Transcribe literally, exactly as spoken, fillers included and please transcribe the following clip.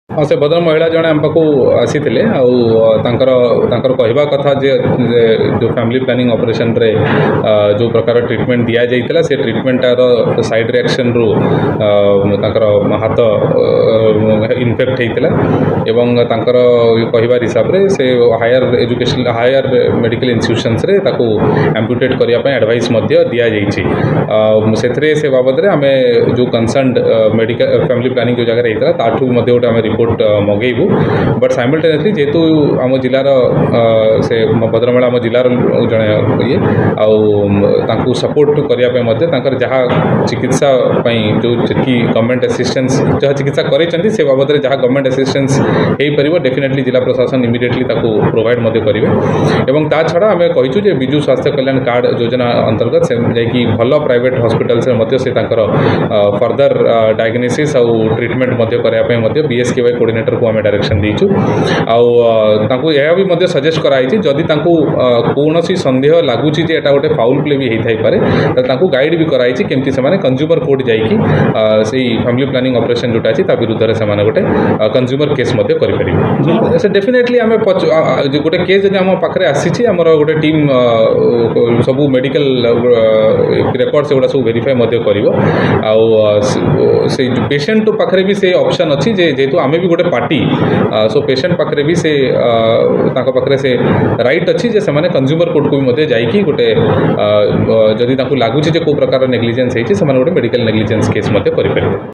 हाँ से भद्र महिला जड़े आम पाक आसी कहवा कथा जे जो फैमिली प्लानिंग ऑपरेशन रे जो प्रकार ट्रीटमेंट दि जाइए से ट्रीटमेंटार साइड रिएक्शन रु हाथ इनफेक्ट होता एवं कहबार हिसाब से से higher education higher medical institutions रे ताको एम्पुटेट करने एडवाइस दि जाइए से बाबद आम जो कंसर्न मेडिकल फैमिली प्लानिंग जो जगह होता ताठू गोटे आम रिपोर्ट मगेबू बट साइमल्टेनियसली जेहेतु आम जिलार से भद्रमेला आम जिलार जड़े ये आउ सपोर्ट करने जहाँ चिकित्सा जो गवर्नमेंट असिस्टेंस जहाँ चिकित्सा कर से बाबद में जहाँ गवर्नमेंट असिस्टेंस हो पार डेफिनेटली जिला प्रशासन इमिडिएटली प्रोवाइड करेंगे ता छड़ा आम कहीचु जे बिजु स्वास्थ्य कल्याण कार्ड योजना अंतर्गत से जाकि भल प्राइवेट हॉस्पिटल्स से फर्दर डायग्नोसिस और ट्रीटमेंट करने बीएस के वाई कोऑर्डिनेटर को आम डायरेक्शन देचु आउ यह भी सजेस्ट कराई जदि कौन संदेह लगुच गोटे फाउल प्ले भी होता पारे गाइड भी कराई केमती से कंज्यूमर कोर्ट जाकि फैमिली प्लानिंग ऑपरेशन जोटा अच्छी विरुद्ध से गोटे कंज्यूमर केस करें से डेफिनेटली आम गोटे केस जब आम पाखे आसी आमर गोटे टीम सब मेडिकल रेकर्ड से गुड़ा सब वेरीफाई कर पेशेंट पाखे भी से ऑप्शन अच्छी जेहेतु आम भी गोटे पार्टी सो पेशेंट पाखे भी से पाखे से राइट अच्छी जे से कंज्यूमर कोर्ट को भी जाइए गोटे जदि लगुच कौ प्रकार नेग्लिजेंस होती गोटे मेडिकल नेग्लिजेंस केस करें।